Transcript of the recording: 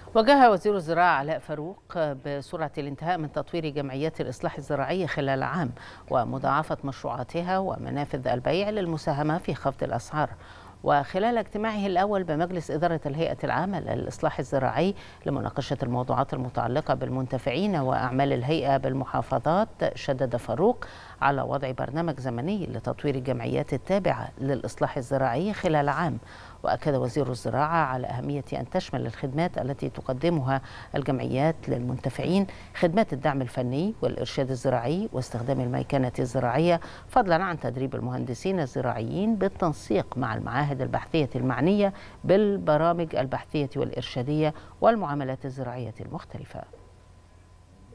وجه وزير الزراعة علاء فاروق بسرعة الانتهاء من تطوير جمعيات الإصلاح الزراعي خلال عام ومضاعفة مشروعاتها ومنافذ البيع للمساهمة في خفض الأسعار. وخلال اجتماعه الأول بمجلس إدارة الهيئة العامة للإصلاح الزراعي لمناقشة الموضوعات المتعلقة بالمنتفعين وأعمال الهيئة بالمحافظات، شدد فاروق على وضع برنامج زمني لتطوير الجمعيات التابعة للإصلاح الزراعي خلال عام. وأكد وزير الزراعة على أهمية أن تشمل الخدمات التي تقدمها الجمعيات للمنتفعين خدمات الدعم الفني والإرشاد الزراعي واستخدام الميكنة الزراعية، فضلا عن تدريب المهندسين الزراعيين بالتنسيق مع المعاهد البحثية المعنية بالبرامج البحثية والإرشادية والمعاملات الزراعية المختلفة.